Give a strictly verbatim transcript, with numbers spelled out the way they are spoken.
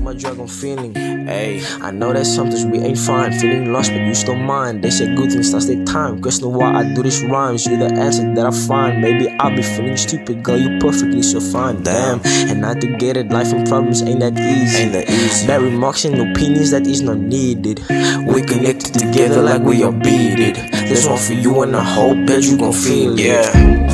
my drug, I'm feeling. Hey, I know that sometimes we ain't fine, feeling lost, but you still mine. They say good things does take time. Question why I do these rhymes. You're the answer that I find. Maybe I'll be feeling stupid, girl. You perfectly so fine. Damn, and not to get it. Life and problems ain't that easy. Ain't that easy. Bad remarks and opinions that is not needed. We connected together like we are beaded. There's one for you, and I hope that you gon' feel it. Yeah.